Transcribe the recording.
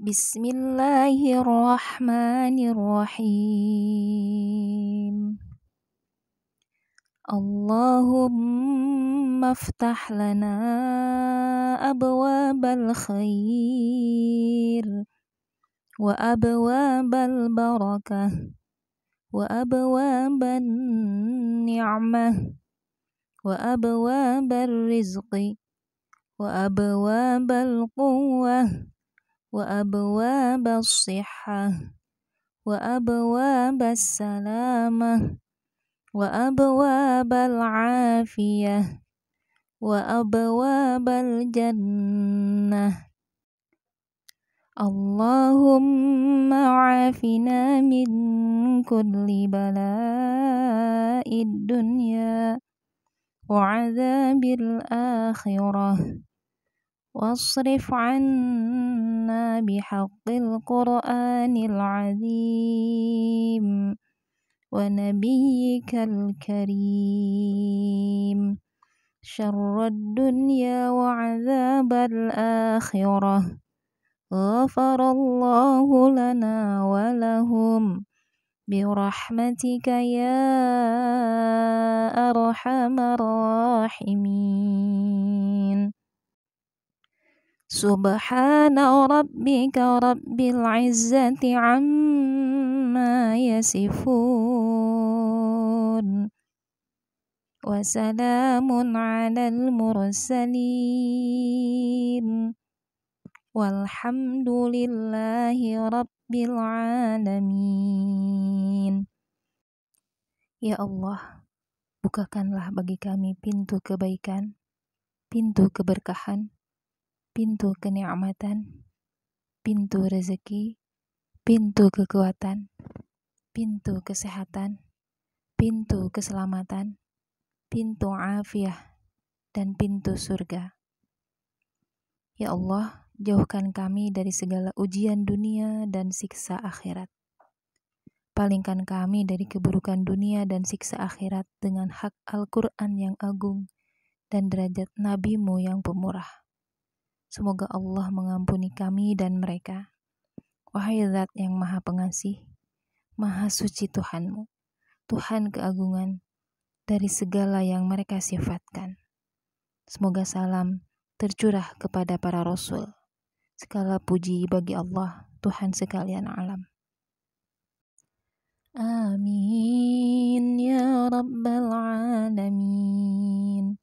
Bismillahirrahmanirrahim. Allahumma aftah lana abwabal khair wa abwabal barakah wa abwaban ni'mah wa abwabar rizqi wa abwabal quwwah wa abwabas sihhah wa abwabas salamah wa abwabal afiyah wa abwabal jannah. Allahumma afina min kulli bala'id dunya wa adzabil akhirah wasrif anna bihaqqil qur'anil azim wa nabiyyikal karim syarrad dunya wa adzabal akhirah. Ghafarallahu lana wa lahum birahmatika ya arhamar rahimin. Subhana rabbika rabbil izzati amma yasifun wa salamun alal mursalin walhamdulillahi rabbil alamin. Ya Allah, bukakanlah bagi kami pintu kebaikan, pintu keberkahan, pintu kenikmatan, pintu rezeki, pintu kekuatan, pintu kesehatan, pintu keselamatan, pintu afiah, dan pintu surga. Ya Allah, jauhkan kami dari segala ujian dunia dan siksa akhirat. Palingkan kami dari keburukan dunia dan siksa akhirat dengan hak Al-Quran yang agung dan derajat Nabi-Mu yang pemurah. Semoga Allah mengampuni kami dan mereka. Wahai Zat yang Maha Pengasih, Maha Suci Tuhan-Mu, Tuhan keagungan dari segala yang mereka sifatkan. Semoga salam tercurah kepada para Rasul. Segala puji bagi Allah, Tuhan sekalian alam. Amin ya rabbal alamin.